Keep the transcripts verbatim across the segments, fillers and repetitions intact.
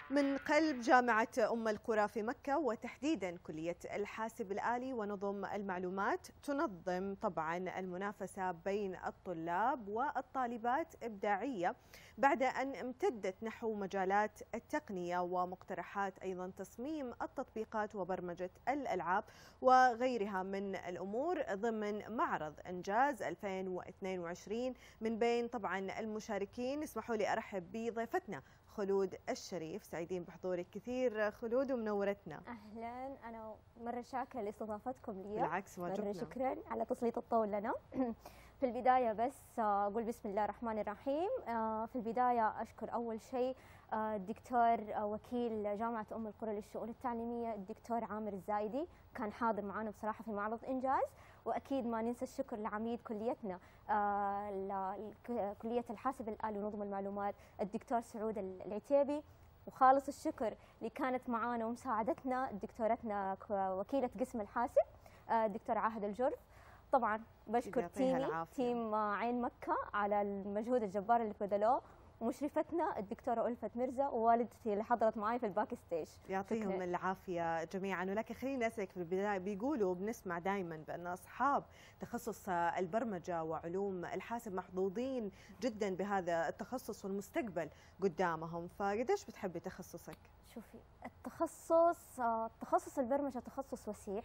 من قلب جامعة أم القرى في مكة، وتحديدا كلية الحاسب الآلي ونظم المعلومات، تنظم طبعا المنافسة بين الطلاب والطالبات إبداعية بعد أن امتدت نحو مجالات التقنية ومقترحات أيضا تصميم التطبيقات وبرمجة الألعاب وغيرها من الأمور ضمن معرض إنجاز ألفين واثنين وعشرين. من بين طبعا المشاركين اسمحوا لي أرحب بضيفتنا خلود الشريف. سعيدين بحضورك كثير خلود ومنورتنا. اهلا، انا مره شاكره لاستضافتكم لي. بالعكس واجبنا. مره شكرا على تسليط الضوء لنا. في البدايه بس اقول بسم الله الرحمن الرحيم. في البدايه اشكر اول شيء الدكتور وكيل جامعه ام القرى للشؤون التعليميه الدكتور عامر الزايدي، كان حاضر معنا بصراحه في معرض انجاز. واكيد ما ننسى الشكر لعميد كليتنا كليه الحاسب الآلي ونظم المعلومات الدكتور سعود العتيبي، وخالص الشكر اللي كانت معانا ومساعدتنا دكتورتنا وكيله قسم الحاسب الدكتور عاهد الجرف. طبعا بشكر تيمي تيم عين مكه على المجهود الجبار اللي بذلوه، ومشرفتنا الدكتوره ألفت مرزا ووالدتي اللي حضرت معي في الباك ستيج. يعطيهم شكرا. العافيه جميعا. ولكن خليني اسالك في البدايه، بيقولوا بنسمع دائما بان اصحاب تخصص البرمجه وعلوم الحاسب محظوظين جدا بهذا التخصص والمستقبل قدامهم، فقديش بتحبي تخصصك؟ شوفي، التخصص تخصص البرمجه تخصص وسيع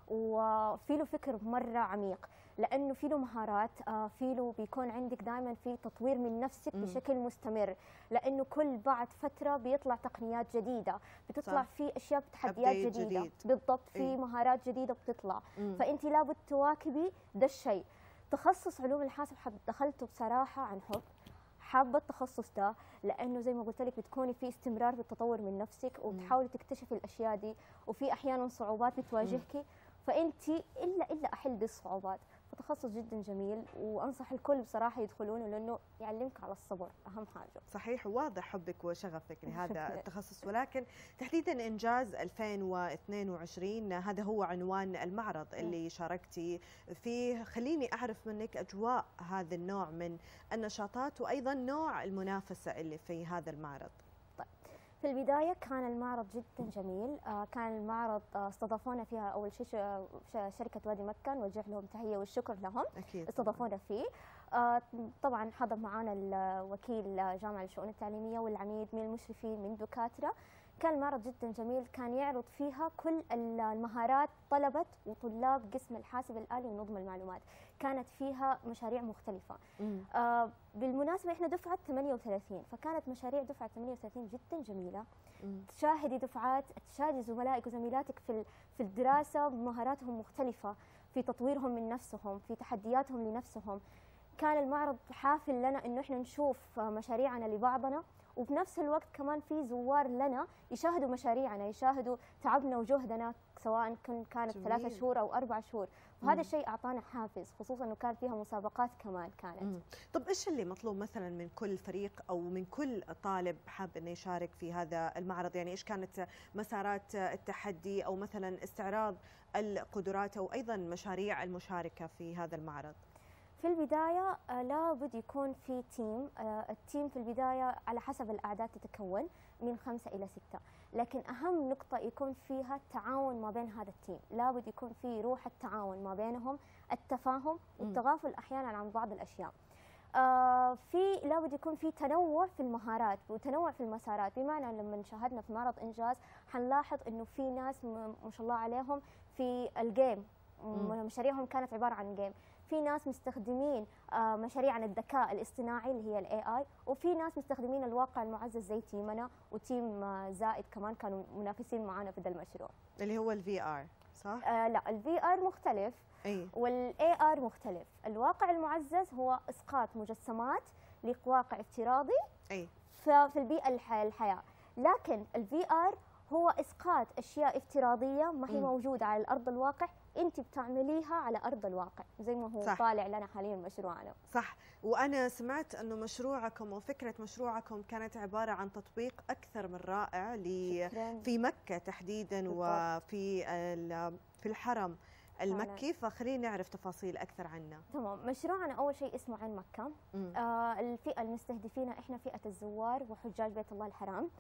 وفي له فكر مره عميق، لانه في له مهارات، في له بيكون عندك دائما في تطوير من نفسك م. بشكل مستمر، لانه كل بعد فتره بيطلع تقنيات جديده، بتطلع صح. في اشياء تحديات جديده جديد. بالضبط، في إيه؟ مهارات جديده بتطلع، م. فانت لابد تواكبي ده الشيء. تخصص علوم الحاسب دخلته بصراحه عن حب، حابه التخصص ده لانه زي ما قلت لك بتكوني في استمرار بالتطور من نفسك وتحاولي تكتشفي الاشياء دي، وفي احيانا صعوبات بتواجهك، فانت الا الا احل دي الصعوبات. فتخصص جدا جميل وانصح الكل بصراحه يدخلونه لانه يعلمك على الصبر، اهم حاجه. صحيح، واضح حبك وشغفك لهذا التخصص. ولكن تحديدا انجاز ألفين واثنين وعشرين هذا هو عنوان المعرض اللي شاركتي فيه، خليني اعرف منك اجواء هذا النوع من النشاطات وايضا نوع المنافسه اللي في هذا المعرض. في البداية كان المعرض جدا جميل، كان المعرض استضافونا فيها أول شيء شركة وادي مكة، نوجه لهم تحية والشكر لهم. أكيد. استضافونا فيه. طبعا حضر معنا الوكيل جامعة الشؤون التعليمية والعميد من المشرفين من دكاترة. كان المعرض جدا جميل، كان يعرض فيها كل المهارات طلبة وطلاب قسم الحاسب الآلي ونظم المعلومات، كانت فيها مشاريع مختلفة. آه بالمناسبة احنا دفعة ثمانية وثلاثين، فكانت مشاريع دفعة ثمانية وثلاثين جدا جميلة. مم. تشاهدي دفعات، تشاهدي زملائك وزميلاتك في في الدراسة بمهاراتهم مختلفة، في تطويرهم من نفسهم، في تحدياتهم لنفسهم. كان المعرض حافل لنا انه احنا نشوف مشاريعنا لبعضنا، وبنفس الوقت كمان في زوار لنا يشاهدوا مشاريعنا، يشاهدوا تعبنا وجهدنا سواء كانت ثلاثة شهور او اربع شهور، وهذا الشيء اعطانا حافز، خصوصا انه كان فيها مسابقات كمان كانت. مم. طب ايش اللي مطلوب مثلا من كل فريق او من كل طالب حاب انه يشارك في هذا المعرض؟ يعني ايش كانت مسارات التحدي او مثلا استعراض القدرات او ايضا مشاريع المشاركه في هذا المعرض؟ في البداية لابد يكون في تيم، التيم في البداية على حسب الأعداد تتكون من خمسة إلى ستة، لكن أهم نقطة يكون فيها التعاون ما بين هذا التيم، لابد يكون في روح التعاون ما بينهم، التفاهم والتغافل أحيانا عن بعض الأشياء. في لابد يكون في تنوع في المهارات وتنوع في المسارات، بمعنى لما شاهدنا في معرض إنجاز حنلاحظ إنه في ناس ما شاء الله عليهم في الجيم، مشاريعهم كانت عبارة عن جيم، في ناس مستخدمين مشاريع عن الذكاء الاصطناعي اللي هي الاي اي، وفي ناس مستخدمين الواقع المعزز زي تيمنا وتيم زائد كمان كانوا منافسين معنا في ذا المشروع اللي هو الفي ار، صح؟ آه لا، الفي ار مختلف. اي. والاي ار مختلف. الواقع المعزز هو اسقاط مجسمات لواقع افتراضي اي في البيئه الحياه، لكن الفي ار هو اسقاط اشياء افتراضيه ما هي م. موجوده على الارض الواقع، انت بتعمليها على ارض الواقع زي ما هو صح. طالع لنا حاليا مشروعنا. صح. وانا سمعت انه مشروعكم وفكره مشروعكم كانت عباره عن تطبيق اكثر من رائع ل في مكه تحديدا بالضبط. وفي في الحرم المكي، فخلينا نعرف تفاصيل اكثر عنه. تمام. مشروعنا اول شيء اسمه عين مكه. آه الفئه المستهدفين احنا فئه الزوار وحجاج بيت الله الحرام.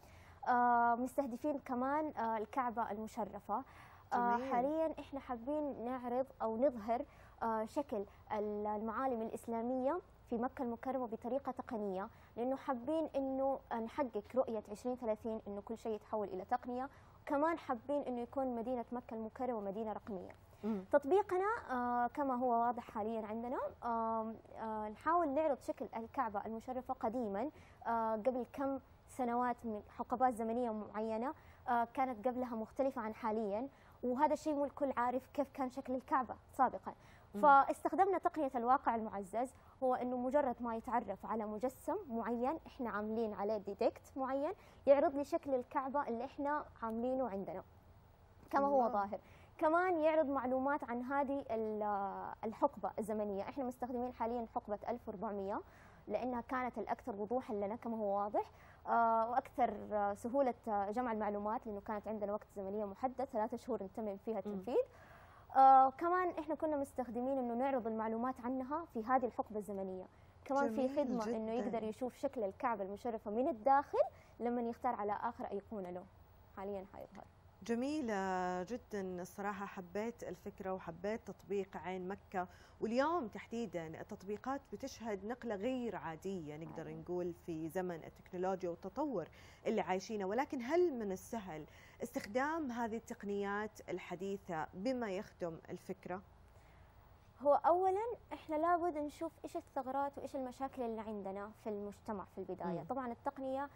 آه مستهدفين كمان آه الكعبة المشرفة. آه حاليا احنا حابين نعرض او نظهر آه شكل المعالم الإسلامية في مكة المكرمة بطريقة تقنية، لأنه حابين إنه نحقق رؤية عشرين ثلاثين إنه كل شيء يتحول إلى تقنية. كمان حابين إنه يكون مدينة مكة المكرمة مدينة رقمية. مم. تطبيقنا آه كما هو واضح حاليا عندنا، آه آه نحاول نعرض شكل الكعبة المشرفة قديما آه قبل كم سنوات من حقبات زمنية معينة آه كانت قبلها مختلفة عن حاليا، وهذا الشيء مو الكل عارف كيف كان شكل الكعبة سابقا. فاستخدمنا تقنية الواقع المعزز، هو انه مجرد ما يتعرف على مجسم معين احنا عاملين عليه ديتكت معين يعرض لي شكل الكعبة اللي احنا عاملينه عندنا كما هو ظاهر. كمان يعرض معلومات عن هذه الحقبة الزمنية. احنا مستخدمين حاليا حقبة ألف وأربعمئة لانها كانت الاكثر وضوحا لنا كما هو واضح، آه واكثر سهولة جمع المعلومات لانه كانت عندنا وقت زمنية محدد ثلاثة شهور نتمم فيها التنفيذ. آه كمان احنا كنا مستخدمين انه نعرض المعلومات عنها في هذه الحقبه الزمنيه. كمان في خدمه جداً. انه يقدر يشوف شكل الكعبه المشرفه من الداخل لما يختار على اخر ايقونه له. حاليا حيظهر. جميلة جدا الصراحة، حبيت الفكرة وحبيت تطبيق عين مكة، واليوم تحديدا التطبيقات بتشهد نقلة غير عادية نقدر نقول في زمن التكنولوجيا والتطور اللي عايشينه، ولكن هل من السهل استخدام هذه التقنيات الحديثة بما يخدم الفكرة؟ هو أولا إحنا لابد نشوف إيش الثغرات وإيش المشاكل اللي عندنا في المجتمع في البداية. م. طبعا التقنية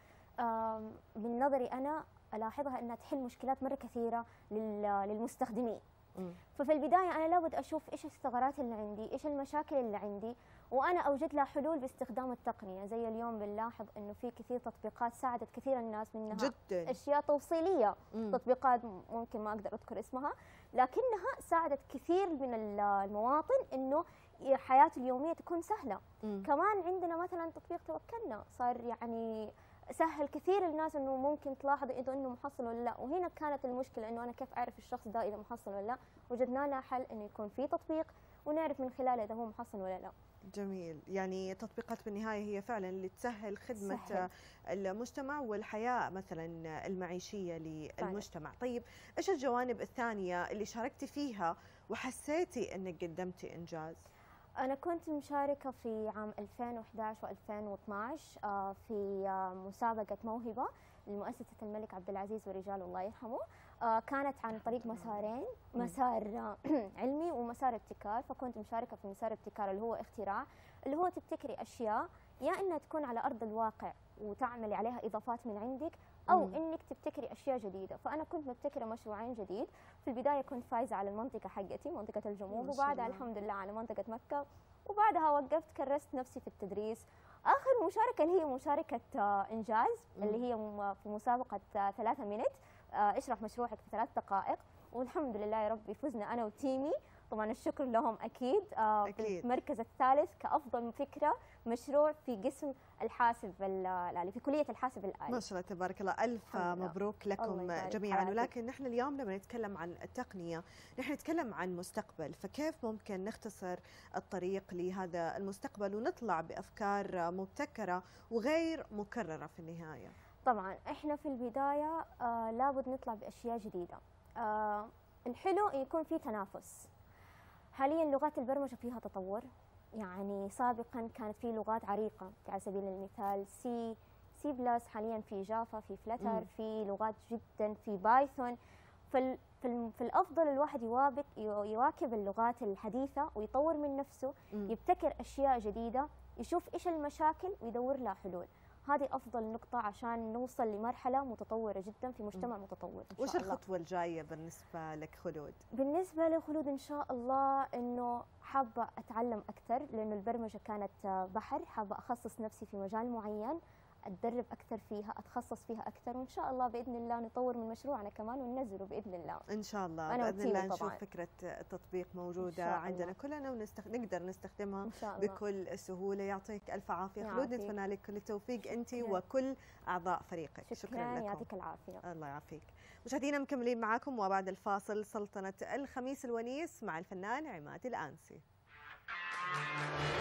من نظري أنا ألاحظها أنها تحل مشكلات مرة كثيرة للمستخدمين. م. ففي البداية أنا لابد أشوف إيش الثغرات اللي عندي، إيش المشاكل اللي عندي، وأنا أوجد لها حلول باستخدام التقنية. زي اليوم بنلاحظ أنه في كثير تطبيقات ساعدت كثير الناس، منها جداً. أشياء توصيلية. م. تطبيقات ممكن ما أقدر أذكر اسمها، لكنها ساعدت كثير من المواطن أنه حياته اليومية تكون سهلة. م. كمان عندنا مثلا تطبيق توكلنا صار يعني سهل كثير الناس انه ممكن تلاحظ اذا انه محصل ولا لا، وهنا كانت المشكله انه انا كيف اعرف الشخص ده اذا محصل ولا لا. وجدنا لها حل انه يكون في تطبيق ونعرف من خلاله اذا هو محصل ولا لا. جميل، يعني تطبيقات بالنهايه هي فعلا اللي تسهل خدمه سهل. المجتمع والحياه مثلا المعيشيه للمجتمع. فعلا. طيب ايش الجوانب الثانيه اللي شاركتي فيها وحسيتي انك قدمتي انجاز؟ أنا كنت مشاركة في عام ألفين وأحد عشر وألفين واثنعش في مسابقة موهبة لمؤسسة الملك عبد العزيز ورجال الله يرحمه. كانت عن طريق مسارين، مسار علمي ومسار ابتكار. فكنت مشاركة في مسار ابتكار اللي هو اختراع، اللي هو تبتكري أشياء يا إنها تكون على أرض الواقع وتعملي عليها إضافات من عندك، أو مم. إنك تبتكري أشياء جديدة. فأنا كنت مبتكرة مشروعين جديد. في البداية كنت فايزة على المنطقة حقتي منطقة الجموم، وبعدها الحمد لله على منطقة مكة، وبعدها وقفت كرست نفسي في التدريس. آخر مشاركة اللي هي مشاركة إنجاز مم. اللي هي في مسابقة ثلاثة مينت، اشرح مشروعك في ثلاث دقائق، والحمد لله يا رب فزنا أنا وتيمي. طبعا الشكر لهم أكيد, أكيد. في المركز الثالث كأفضل فكرة مشروع في قسم الحاسب الآلي في كلية الحاسب الآلي. ما شاء الله تبارك الله، ألف مبروك لكم جميعا. ولكن نحن اليوم لما نتكلم عن التقنية نحن نتكلم عن مستقبل، فكيف ممكن نختصر الطريق لهذا المستقبل ونطلع بأفكار مبتكرة وغير مكررة في النهاية؟ طبعا احنا في البداية آه لابد نطلع بأشياء جديدة. آه الحلو يكون في تنافس. حاليا لغات البرمجة فيها تطور، يعني سابقا كانت في لغات عريقة على سبيل المثال سي سي بلس، حاليا في جافا، في فلتر، في لغات جدا، في بايثون. في في الافضل الواحد يواكب يواكب اللغات الحديثة ويطور من نفسه، م. يبتكر اشياء جديدة، يشوف ايش المشاكل ويدور لها حلول. هذه أفضل نقطة عشان نوصل لمرحلة متطورة جدا في مجتمع م. متطور إن شاء وش الله. الخطوة الجاية بالنسبة لك خلود؟ بالنسبة لخلود إن شاء الله إنه حابة أتعلم أكثر، لأنه البرمجة كانت بحر، حابة أخصص نفسي في مجال معين، أتدرب أكثر فيها، أتخصص فيها أكثر، وإن شاء الله بإذن الله نطور من مشروعنا كمان وننزله بإذن الله. إن شاء الله بإذن الله نشوف طبعاً. فكرة التطبيق موجودة عندنا كلنا ونقدر نستخدمها بكل سهولة. يعطيك ألف عافية خلود، نتمنى لك كل التوفيق أنت وكل أعضاء فريقك. شكرا, شكرا لكم. يعطيك العافية. الله يعافيك. مشاهدينا مكملين معكم، وبعد الفاصل سلطنة الخميس الونيس مع الفنان عماد الآنسي.